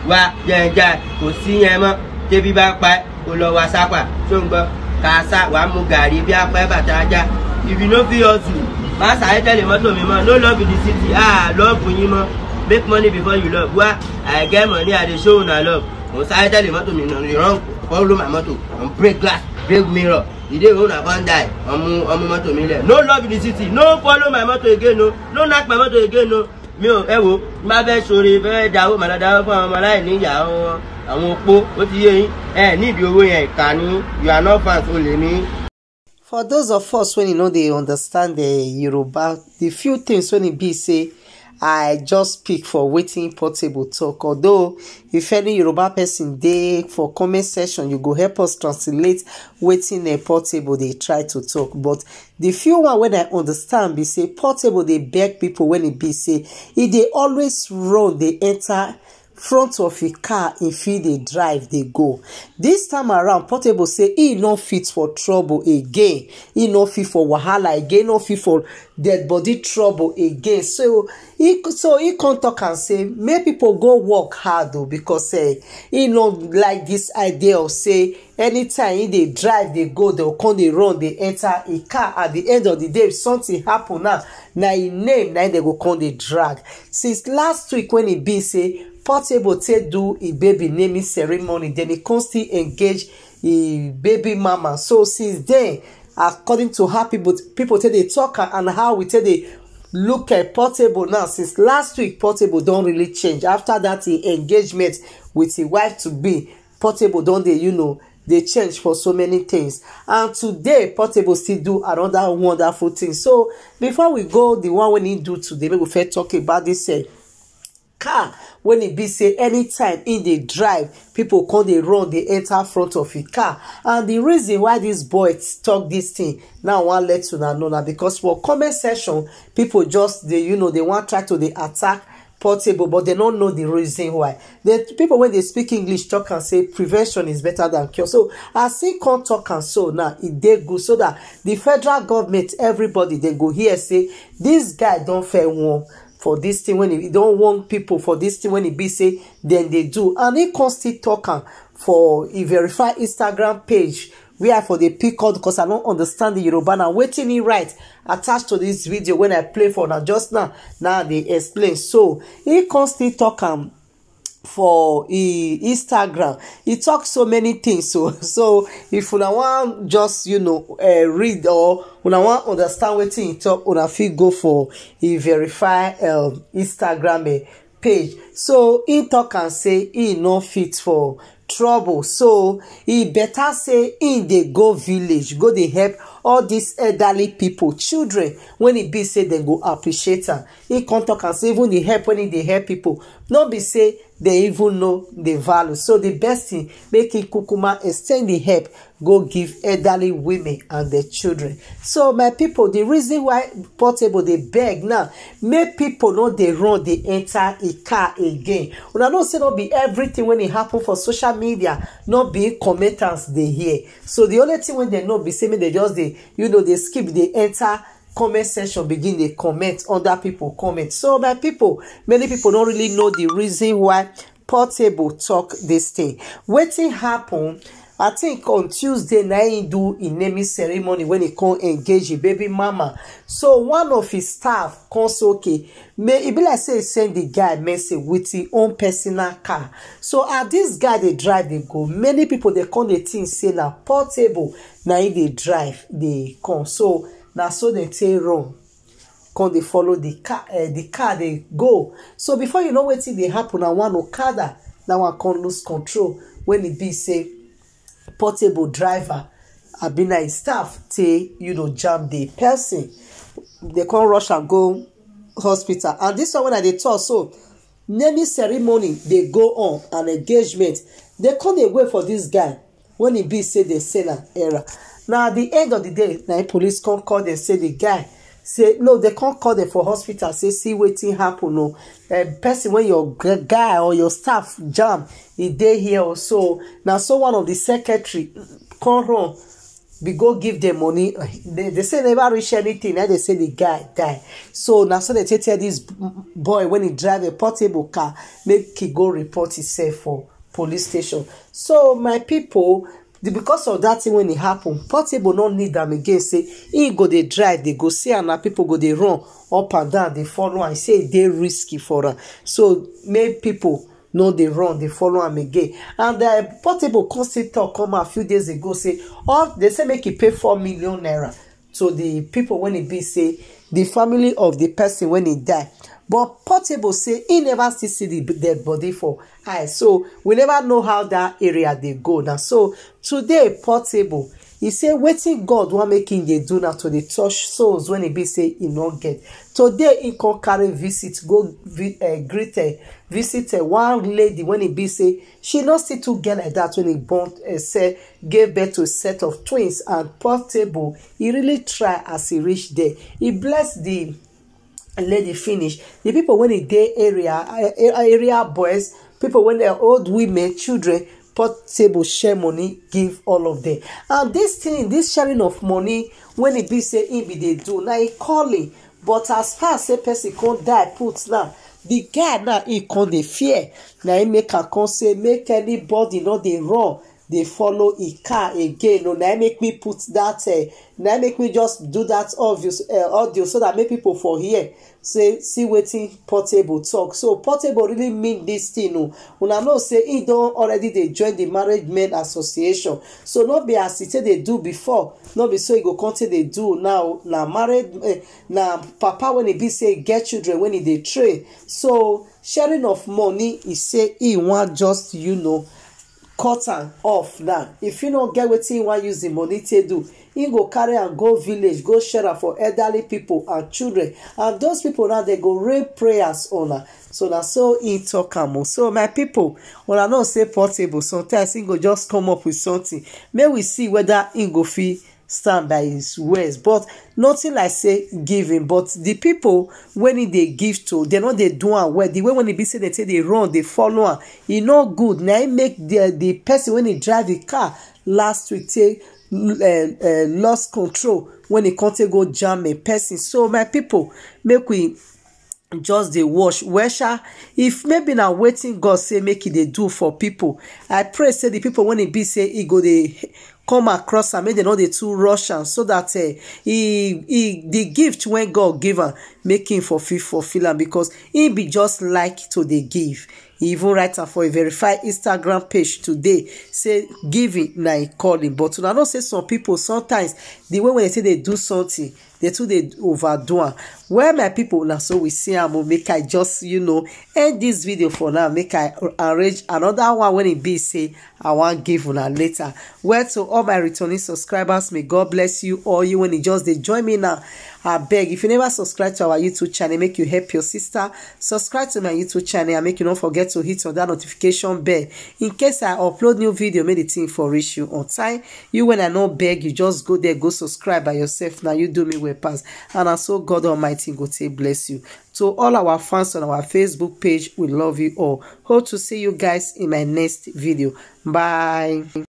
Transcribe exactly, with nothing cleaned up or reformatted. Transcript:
wá jẹjẹ kò sí yẹn mọ́ tẹ́bí bá pa kó lọ wá sápà tó ń gbọ́ ká sá wàá mú gàrí bí apá bàtà ajá if you no fit hustle má sáré tẹ̀lé mọ́tò mi mọ́ no love in the city ah love yín mọ́ make money before you love wá I get money I dey show una love mo sáré tẹ̀lé mọ́tò mi náà run follow my motor and break glass break mirror the day una come die ọmú ọmú mọ́tò mi lẹ̀ no love in the city no follow my motor again no no knack my motor again no mi ò ẹ wo má fẹ́ sọ̀rọ̀ fẹ́ dáwó màdá dáwó fún àwọn ọmọ aláìní ìyá àwọn àwọn opó ó ti yé yín ẹ nídìí owó yẹn ìkà ni you are not fans olè ní. For those of us when you know they understand the Yoruba, the few things when it be say I just speak for wetin Portable talk. Although if any Yoruba person dey for comment section, you go help us translate wetin a Portable they try to talk. But the few one when I understand be say Portable they beg people when it be say if they always run they enter front of a car if he dey drive dey go. This time around Portable say he no fit for trouble again, he no fit for wahala again, no fit for dead body trouble again. So he so he come talk and say make people go work hard though, because uh, he no like this idea of say anytime he dey drive dey go they come dey run dey enter a car. At the end of the day if something happen now na him name na they go come dey drag. Since last week when he be say Portable take do a baby naming ceremony, then he come still engage a baby mama. So since then, according to how people people take they talk and how we take they look at Portable now, since last week Portable don't really change. After that the engagement with his wife to be, Portable don't they you know they change for so many things. And today Portable still do another wonderful thing. So before we go the one we need to do today, we first talk about this uh, car when it be say anytime in the drive people come they run they enter front of a car. And the reason why this boy talk this thing now one let to know now because for comment section people just they you know they want try to they attack Portable, but they don't know the reason why. The people when they speak English talk and say prevention is better than cure. So I see come talk and so now it they good so that the federal government everybody they go here say this guy don't fair one for this thing when he don't want people for this thing when he be say then they do. And he constantly talking for a verified Instagram page where for the pick out because I don't understand the Yoruba now waiting he right attached to this video when I play for now just now now they explain. So he constantly talking for e Instagram. He talks so many things. So so if una want just you know uh, read or una want understand what he talk, una fit go for a verify um, Instagram uh, page. So he talk and say he no fit for trouble. So he better say in they go village, go they help all these elderly people, children, when it be say they go appreciate her. He come talk and say even the help when they help people, not be say they even know the value. So the best thing, make it kukuma extend the help, go give elderly women and their children. So my people, the reason why Portable they beg now, make people know they run, they enter a car again. When I don't say not be everything when it happen for social media, not be commenters they hear. So the only thing when they know be saying they just they you know they skip, they enter comment section, begin they comment other people comment. So my people, many people don't really know the reason why Portable talk this thing. Wetin happen, I think on Tuesday na he do a naming ceremony when he come engage a baby mama. So one of his staff comes okay, may it be like say send the guy message with his own personal car. So as this guy they drive they go, many people they come they think say na Portable na he they drive they come. So now so they take wrong. Come they follow the car, uh, the car they go. So before you know what they happen, na one Okada, now one can't lose control when it be say Portable driver, I been a staff take you know jam the person. They can't rush and go hospital. And this one when they talk so naming ceremony they go on an engagement. They can't wait for this guy when he be say they sell an error. Now at the end of the day, now police can't call them say the guy say no, they can't call them for hospital. Say see wetin happen. No, a person when your guy or your staff jam, he dey here or so. Now so one of the secretary come run we go give them money. They, they say never reach anything. Now they say the guy die. So now so they tell this boy when he drive a portable car, make he go report himself for police station. So my people, the, because of that thing when it happen, Portable no need them again. Say he go they drive, they go see, and now people go they run up and down, they follow and say they risky for her. So make people no they run, they follow him again. And the Portable constant talk come a few days ago say, oh, they say make he pay four million naira to the people when it be say the family of the person when he die. But Portable say he never still see the dead body for eye. So we never know how that area they go now. So today Portable, he say wetin God want making they do now to the touch souls when he be say he not get. Today he can carry visit go uh, greet uh, visit uh, one lady when he be say she not still too get like that when he born uh, say gave birth to a set of twins. And Portable he really try as he reach there. He bless the lady finish. The people when they day area area boys, people when they're old women, children, Portable share money give all of them. And this thing, this sharing of money, when it be say he be they do now he calling. But as far as a person can't die put now, the guy now he can't they fear. Now he make a con say make anybody know they wrong. They follow a car again. No, now make me put that. Uh, now make me just do that obvious uh, audio so that make people for here say see wetin Portable talk. So Portable really mean this thing. No, when I know say he don't already they join the Married Men Association. So not be as it they do before. Not be so he go continue they do now. Now married uh, now papa when he be say get children when he they train. So sharing of money he say he want just you know. Cut am off now. If you don't get wetin you want use the money to do, you go carry and go village, go share am for elderly people and children. And those people now they go rain prayers on her. So that's so he talk am. So my people, when I know say Portable, sometimes he go just come up with something. May we see whether he go fit stand by his words. But nothing like say giving. But the people when he they give to, they know they do am well. The way when he be say they say they run, they follow am. E no good. Now he make the the person when he drive the car last week take uh, uh, lost control when he can't go jam a person. So my people, make we just dey wash wesha. If maybe now waiting God say make it they do for people, I pray say the people when it be say he go they come across and make they know they too Russian so that uh, he he the gift when God give am make him for fulfill am, because he be just like to the give. He even write am for a verified Instagram page today say giving na he calling. But I know say some people sometimes the way when they say they do something they too they overdo am. Well my people, now so we see am make I just you know end this video for now. Make I arrange another one when it be say I want give una later. Well, to all my returning subscribers, may God bless you all. You when you just they join me now, I beg, if you never subscribe to our YouTube channel, make you help your sister subscribe to my YouTube channel and make you not forget to hit on that notification bell in case I upload new video. Make the thing for reach you on time. You when I know beg, you just go there, go subscribe by yourself. Now you do me well pass, and I so God Almighty go take bless you. To all our fans on our Facebook page, we love you all. Hope to see you guys in my next video. Bye.